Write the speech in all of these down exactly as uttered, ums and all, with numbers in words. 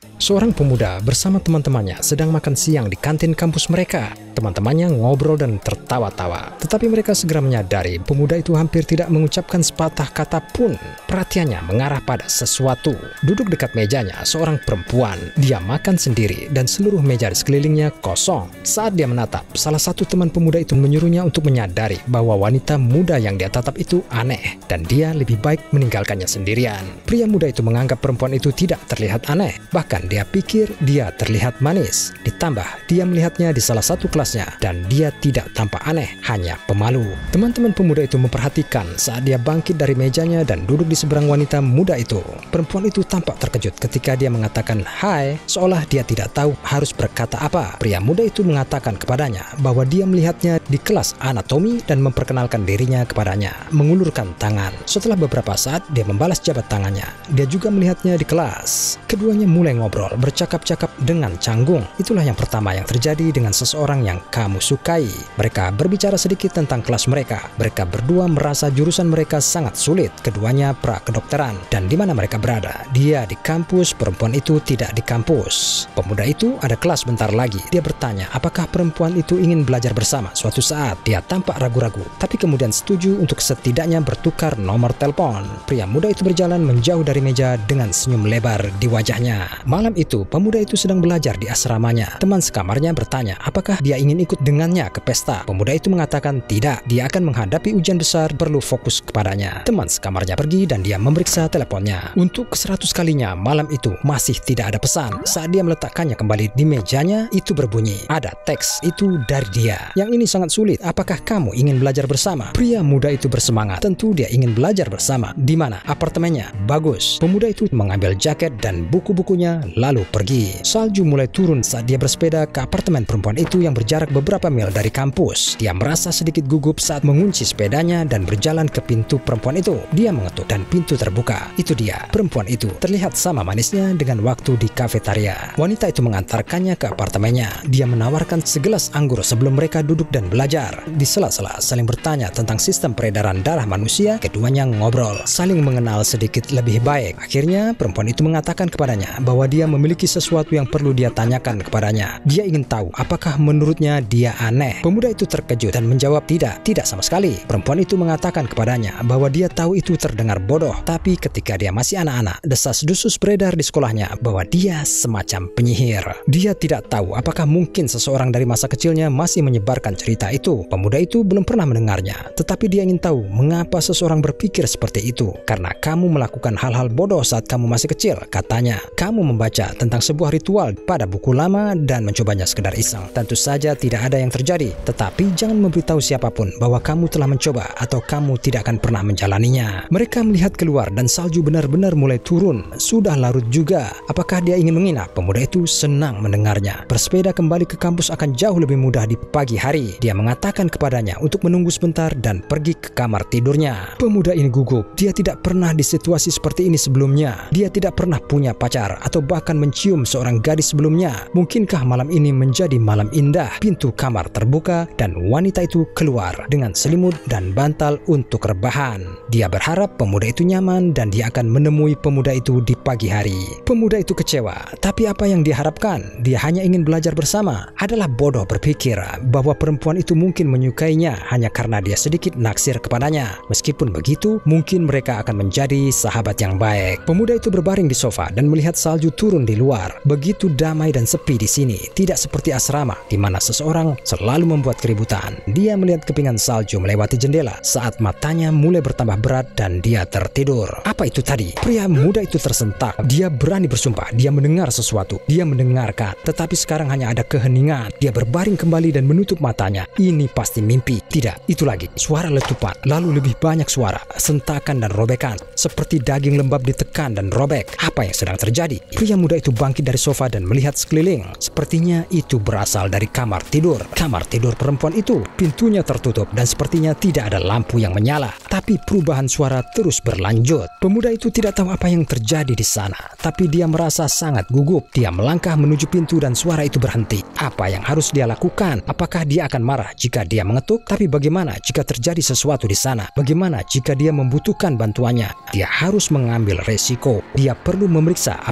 Seorang pemuda bersama teman-temannya sedang makan siang di kantin kampus mereka. Teman-temannya ngobrol dan tertawa-tawa. Tetapi mereka segera menyadari pemuda itu hampir tidak mengucapkan sepatah kata pun. Perhatiannya mengarah pada sesuatu. Duduk dekat mejanya seorang perempuan. Dia makan sendiri dan seluruh meja di sekelilingnya kosong. Saat dia menatap, salah satu teman pemuda itu menyuruhnya untuk menyadari bahwa wanita muda yang dia tatap itu aneh dan dia lebih baik meninggalkannya sendirian. Pria muda itu menganggap perempuan itu tidak terlihat aneh. Bahkan dia pikir dia terlihat manis. Ditambah dia melihatnya di salah satu kelasnya dan dia tidak tampak aneh, hanya pemalu. Teman-teman pemuda itu memperhatikan saat dia bangkit dari mejanya dan duduk di seberang wanita muda itu. Perempuan itu tampak terkejut ketika dia mengatakan hai, seolah dia tidak tahu harus berkata apa. Pria muda itu mengatakan kepadanya bahwa dia melihatnya di kelas anatomi dan memperkenalkan dirinya kepadanya, mengulurkan tangan. Setelah beberapa saat dia membalas jabat tangannya. Dia juga melihatnya di kelas. Keduanya mulai ngobrol, bercakap-cakap dengan canggung. Itulah yang pertama yang terjadi dengan seseorang yang kamu sukai. Mereka berbicara sedikit tentang kelas mereka. Mereka berdua merasa jurusan mereka sangat sulit. Keduanya pra kedokteran. Dan di mana mereka berada? Dia di kampus, perempuan itu tidak di kampus. Pemuda itu ada kelas bentar lagi. Dia bertanya apakah perempuan itu ingin belajar bersama suatu saat. Dia tampak ragu-ragu, tapi kemudian setuju untuk setidaknya bertukar nomor telepon. Pria muda itu berjalan menjauh dari meja dengan senyum lebar di wajahnya. Malam itu, pemuda itu sedang belajar di asramanya. Teman sekamarnya bertanya apakah dia ingin ikut dengannya ke pesta. Pemuda itu mengatakan tidak, dia akan menghadapi ujian besar, perlu fokus kepadanya. Teman sekamarnya pergi dan dia memeriksa teleponnya. Untuk ke seratus kalinya malam itu masih tidak ada pesan. Saat dia meletakkannya kembali di mejanya, itu berbunyi. Ada teks itu dari dia. Yang ini sangat sulit. Apakah kamu ingin belajar bersama? Pria muda itu bersemangat. Tentu dia ingin belajar bersama. Di mana? Apartemennya. Bagus. Pemuda itu mengambil jaket dan buku-bukunya lalu pergi. Salju mulai turun saat dia bersepeda ke apartemen perempuan itu yang berjarak beberapa mil dari kampus. Dia merasa sedikit gugup saat mengunci sepedanya dan berjalan ke pintu perempuan itu. Dia mengetuk dan pintu terbuka. Itu dia. Perempuan itu terlihat sama manisnya dengan waktu di kafetaria. Wanita itu mengantarkannya ke apartemennya. Dia menawarkan segelas anggur sebelum mereka duduk dan belajar. Di sela-sela saling bertanya tentang sistem peredaran darah manusia, keduanya ngobrol, saling mengenal sedikit lebih baik. Akhirnya perempuan itu mengatakan kepadanya bahwa dia memiliki sesuatu yang perlu dia tanyakan kepadanya. Dia ingin tahu apakah menurutnya dia aneh. Pemuda itu terkejut dan menjawab tidak, tidak sama sekali. Perempuan itu mengatakan kepadanya bahwa dia tahu itu terdengar bodoh, tapi ketika dia masih anak-anak, desas-desus beredar di sekolahnya bahwa dia semacam penyihir. Dia tidak tahu apakah mungkin seseorang dari masa kecilnya masih menyebarkan cerita itu. Pemuda itu belum pernah mendengarnya, tetapi dia ingin tahu mengapa seseorang berpikir seperti itu. Karena kamu melakukan hal-hal bodoh saat kamu masih kecil, katanya. Kamu membaca tentang sebuah ritual pada buku lama dan mencobanya sekedar iseng. Tentu saja tidak ada yang terjadi, tetapi jangan memberitahu siapapun bahwa kamu telah mencoba atau kamu tidak akan pernah menjalaninya. Mereka melihat keluar dan salju benar-benar mulai turun. Sudah larut juga. Apakah dia ingin menginap? Pemuda itu senang mendengarnya. Bersepeda kembali ke kampus akan jauh lebih mudah di pagi hari. Dia mengatakan kepadanya untuk menunggu sebentar dan pergi ke kamar tidurnya. Pemuda ini gugup. Dia tidak pernah di situasi seperti ini sebelumnya. Dia tidak pernah punya pacar atau bahkan mencium seorang gadis sebelumnya. Mungkinkah malam ini menjadi malam indah? Pintu kamar terbuka dan wanita itu keluar dengan selimut dan bantal untuk rebahan. Dia berharap pemuda itu nyaman dan dia akan menemui pemuda itu di pagi hari. Pemuda itu kecewa, tapi apa yang diharapkan? Dia hanya ingin belajar bersama. Adalah bodoh berpikir bahwa perempuan itu mungkin menyukainya hanya karena dia sedikit naksir kepadanya. Meskipun begitu, mungkin mereka akan menjadi sahabat yang baik. Pemuda itu berbaring di sofa dan melihat salju turun di luar. Begitu damai dan sepi di sini, tidak seperti asrama di mana seseorang selalu membuat keributan. Dia melihat kepingan salju melewati jendela saat matanya mulai bertambah berat dan dia tertidur. Apa itu tadi? Pria muda itu tersentak. Dia berani bersumpah dia mendengar sesuatu. Dia mendengarkan, tetapi sekarang hanya ada keheningan. Dia berbaring kembali dan menutup matanya. Ini pasti mimpi. Tidak, itu lagi. Suara letupan, lalu lebih banyak suara, sentakan dan robekan, seperti daging lembab ditekan dan robek. Apa yang sedang terjadi? Pria muda itu bangkit dari sofa dan melihat sekeliling. Sepertinya itu berasal dari kamar tidur. Kamar tidur perempuan itu, pintunya tertutup dan sepertinya tidak ada lampu yang menyala. Tapi perubahan suara terus berlanjut. Pemuda itu tidak tahu apa yang terjadi di sana, tapi dia merasa sangat gugup. Dia melangkah menuju pintu dan suara itu berhenti. Apa yang harus dia lakukan? Apakah dia akan marah jika dia mengetuk? Tapi bagaimana jika terjadi sesuatu di sana? Bagaimana jika dia membutuhkan bantuannya? Dia harus mengambil resiko. Dia perlu memeriksa apakah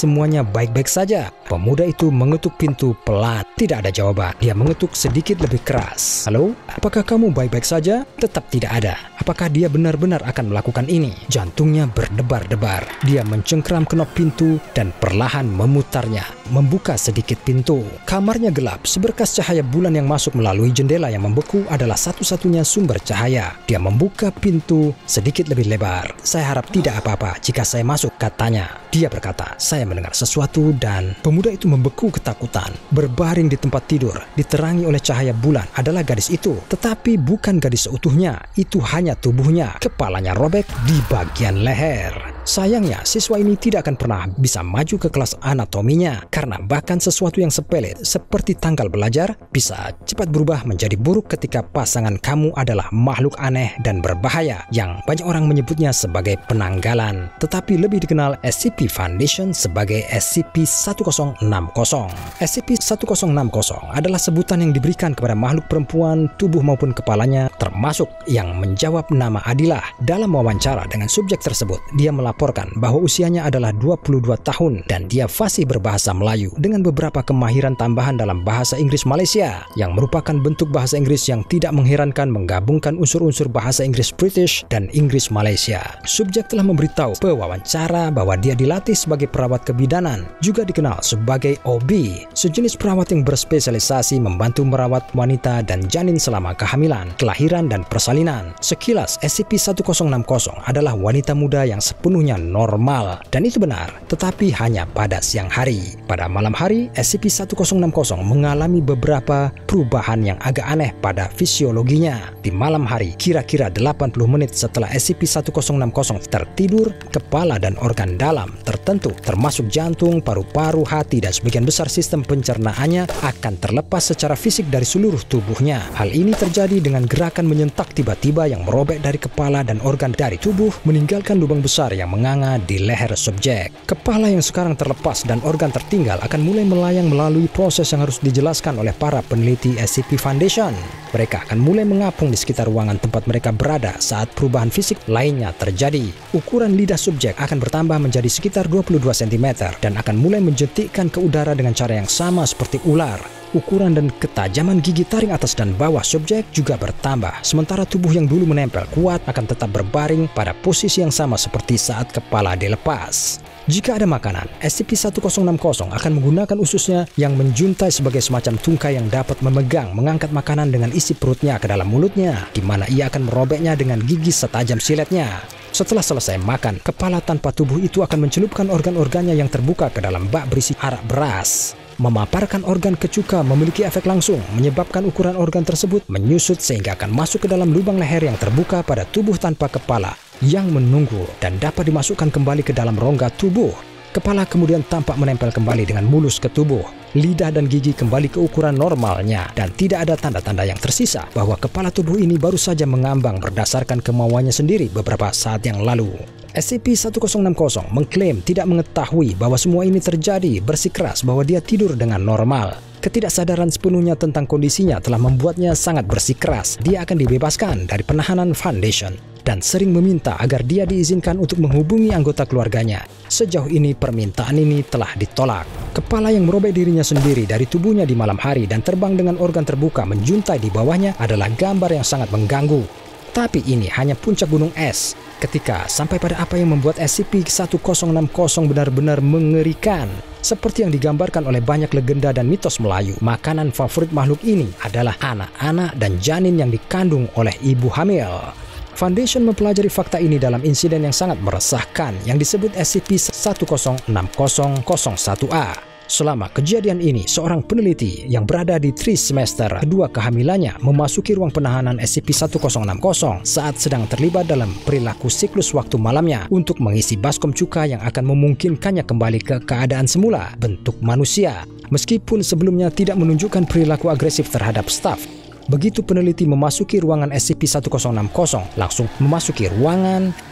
semuanya baik-baik saja. Pemuda itu mengetuk pintu pelan. Tidak ada jawaban. Dia mengetuk sedikit lebih keras. Halo, apakah kamu baik-baik saja? Tetap tidak ada. Apakah dia benar-benar akan melakukan ini? Jantungnya berdebar-debar. Dia mencengkram knop pintu dan perlahan memutarnya, membuka sedikit pintu. Kamarnya gelap. Seberkas cahaya bulan yang masuk melalui jendela yang membeku adalah satu-satunya sumber cahaya. Dia membuka pintu sedikit lebih lebar. Saya harap tidak apa-apa jika saya masuk, katanya. Dia berkata, saya mendengar sesuatu, dan pemuda itu membeku ketakutan. Berbaring di tempat tidur, diterangi oleh cahaya bulan adalah gadis itu. Tetapi bukan gadis seutuhnya, itu hanya tubuhnya. Kepalanya robek di bagian leher. Sayangnya, siswa ini tidak akan pernah bisa maju ke kelas anatominya, karena bahkan sesuatu yang sepele seperti tanggal belajar bisa cepat berubah menjadi buruk ketika pasangan kamu adalah makhluk aneh dan berbahaya yang banyak orang menyebutnya sebagai penanggalan, tetapi lebih dikenal S C P Foundation sebagai S C P seribu enam puluh. S C P seribu enam puluh adalah sebutan yang diberikan kepada makhluk perempuan, tubuh maupun kepalanya, termasuk yang menjawab nama Adilah. Dalam wawancara dengan subjek tersebut, dia melaporkan bahwa usianya adalah dua puluh dua tahun dan dia fasih berbahasa Melayu dengan beberapa kemahiran tambahan dalam bahasa Inggris Malaysia, yang merupakan bentuk bahasa Inggris yang tidak mengherankan menggabungkan unsur-unsur bahasa Inggris British dan Inggris Malaysia. Subjek telah memberitahu pewawancara bahwa dia dilatih sebagai perawat kebidanan, juga dikenal sebagai O B, sejenis perawat yang berspesialisasi membantu merawat wanita dan janin selama kehamilan, kelahiran, dan persalinan. Sekilas, S C P seribu enam puluh adalah wanita muda yang sepenuhnya normal, dan itu benar, tetapi hanya pada siang hari. Pada malam hari, S C P seribu enam puluh mengalami beberapa perubahan yang agak aneh pada fisiologinya. Di malam hari, kira-kira delapan puluh menit setelah S C P seribu enam puluh tertidur, kepala dan organ dalam tertentu, termasuk jantung, paru-paru, hati, dan sebagian besar sistem pencernaannya akan terlepas secara fisik dari seluruh tubuhnya. Hal ini terjadi dengan gerakan menyentak tiba-tiba yang merobek dari kepala dan organ dari tubuh, meninggalkan lubang besar yang menganga di leher subjek. Kepala yang sekarang terlepas dan organ tertinggal akan mulai melayang melalui proses yang harus dijelaskan oleh para peneliti S C P Foundation. Mereka akan mulai mengapung di sekitar ruangan tempat mereka berada saat perubahan fisik lainnya terjadi. Ukuran lidah subjek akan bertambah menjadi sekitar dua puluh dua sentimeter dan akan mulai menjentikkan ke udara dengan cara yang sama seperti ular. Ukuran dan ketajaman gigi taring atas dan bawah subjek juga bertambah, sementara tubuh yang dulu menempel kuat akan tetap berbaring pada posisi yang sama seperti saat kepala dilepas. Jika ada makanan, S C P seribu enam puluh akan menggunakan ususnya yang menjuntai sebagai semacam tungkai yang dapat memegang, mengangkat makanan dengan isi perutnya ke dalam mulutnya, di mana ia akan merobeknya dengan gigi setajam siletnya. Setelah selesai makan, kepala tanpa tubuh itu akan mencelupkan organ-organnya yang terbuka ke dalam bak berisi arak beras. Memaparkan organ ke cuka memiliki efek langsung, menyebabkan ukuran organ tersebut menyusut sehingga akan masuk ke dalam lubang leher yang terbuka pada tubuh tanpa kepala yang menunggu dan dapat dimasukkan kembali ke dalam rongga tubuh. Kepala kemudian tampak menempel kembali dengan mulus ke tubuh. Lidah dan gigi kembali ke ukuran normalnya dan tidak ada tanda-tanda yang tersisa bahwa kepala tubuh ini baru saja mengambang berdasarkan kemauannya sendiri beberapa saat yang lalu. S C P seribu enam puluh mengklaim tidak mengetahui bahwa semua ini terjadi, bersikeras bahwa dia tidur dengan normal. Ketidaksadaran sepenuhnya tentang kondisinya telah membuatnya sangat bersikeras. Dia akan dibebaskan dari penahanan Foundation dan sering meminta agar dia diizinkan untuk menghubungi anggota keluarganya. Sejauh ini permintaan ini telah ditolak. Kepala yang merobek dirinya sendiri dari tubuhnya di malam hari dan terbang dengan organ terbuka menjuntai di bawahnya adalah gambar yang sangat mengganggu. Tapi ini hanya puncak gunung es. Ketika sampai pada apa yang membuat S C P seribu enam puluh benar-benar mengerikan. Seperti yang digambarkan oleh banyak legenda dan mitos Melayu, makanan favorit makhluk ini adalah anak-anak dan janin yang dikandung oleh ibu hamil. Foundation mempelajari fakta ini dalam insiden yang sangat meresahkan yang disebut S C P seribu enam puluh satu A. Selama kejadian ini, seorang peneliti yang berada di trimester kedua kehamilannya memasuki ruang penahanan S C P seribu enam puluh saat sedang terlibat dalam perilaku siklus waktu malamnya untuk mengisi baskom cuka yang akan memungkinkannya kembali ke keadaan semula bentuk manusia, meskipun sebelumnya tidak menunjukkan perilaku agresif terhadap staf. Begitu peneliti memasuki ruangan S C P seribu enam puluh, langsung memasuki ruangan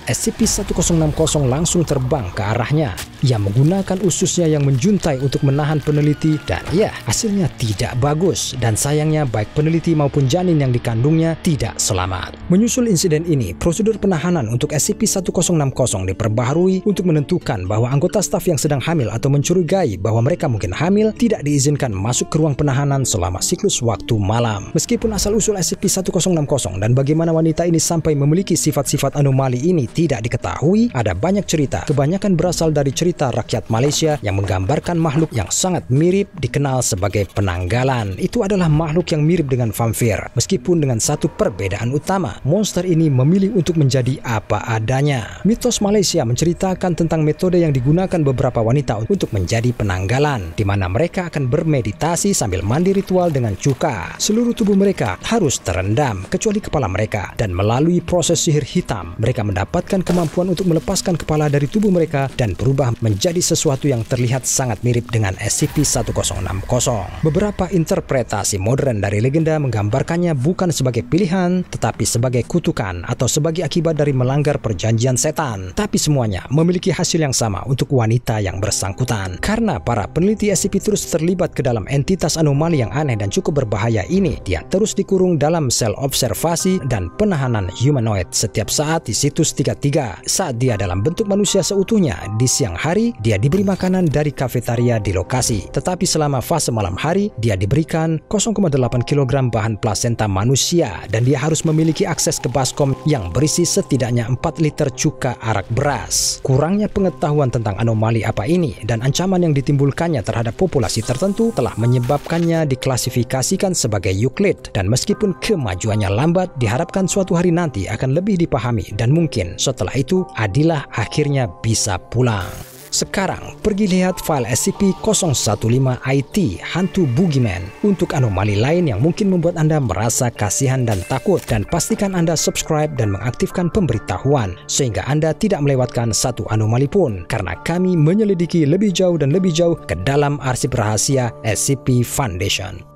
S C P satu nol enam nol langsung terbang ke arahnya. Ia menggunakan ususnya yang menjuntai untuk menahan peneliti dan ya, hasilnya tidak bagus dan sayangnya baik peneliti maupun janin yang dikandungnya tidak selamat. Menyusul insiden ini, prosedur penahanan untuk S C P satu nol enam nol diperbaharui untuk menentukan bahwa anggota staf yang sedang hamil atau mencurigai bahwa mereka mungkin hamil tidak diizinkan masuk ke ruang penahanan selama siklus waktu malam. Meskipun asal-usul S C P satu nol enam nol dan bagaimana wanita ini sampai memiliki sifat-sifat anomali ini tidak diketahui, ada banyak cerita, kebanyakan berasal dari cerita rakyat Malaysia yang menggambarkan makhluk yang sangat mirip dikenal sebagai penanggalan. Itu adalah makhluk yang mirip dengan vampir, meskipun dengan satu perbedaan utama. Monster ini memilih untuk menjadi apa adanya. Mitos Malaysia menceritakan tentang metode yang digunakan beberapa wanita untuk menjadi penanggalan, di mana mereka akan bermeditasi sambil mandi ritual dengan cuka. Seluruh tubuh mereka harus terendam, kecuali kepala mereka, dan melalui proses sihir hitam, mereka mendapatkan kemampuan untuk melepaskan kepala dari tubuh mereka dan berubah menjadi sesuatu yang terlihat sangat mirip dengan S C P satu nol enam nol. Beberapa interpretasi modern dari legenda menggambarkannya bukan sebagai pilihan, tetapi sebagai kutukan atau sebagai akibat dari melanggar perjanjian setan. Tapi semuanya memiliki hasil yang sama untuk wanita yang bersangkutan. Karena para peneliti S C P terus terlibat ke dalam entitas anomali yang aneh dan cukup berbahaya ini, dia terus dikurung dalam sel observasi dan penahanan humanoid setiap saat di situs tiga puluh tiga. Saat dia dalam bentuk manusia seutuhnya, di siang hari dia diberi makanan dari kafetaria di lokasi. Tetapi selama fase malam hari, dia diberikan nol koma delapan kilogram bahan plasenta manusia dan dia harus memiliki akses ke baskom yang berisi setidaknya empat liter cuka arak beras. Kurangnya pengetahuan tentang anomali apa ini dan ancaman yang ditimbulkannya terhadap populasi tertentu telah menyebabkannya diklasifikasikan sebagai Euclid, dan meskipun kemajuannya lambat, diharapkan suatu hari nanti akan lebih dipahami dan mungkin setelah itu Adilah akhirnya bisa pulang. Sekarang, pergi lihat file S C P nol satu lima I T Hantu Boogeyman untuk anomali lain yang mungkin membuat Anda merasa kasihan dan takut, dan pastikan Anda subscribe dan mengaktifkan pemberitahuan sehingga Anda tidak melewatkan satu anomali pun, karena kami menyelidiki lebih jauh dan lebih jauh ke dalam arsip rahasia S C P Foundation.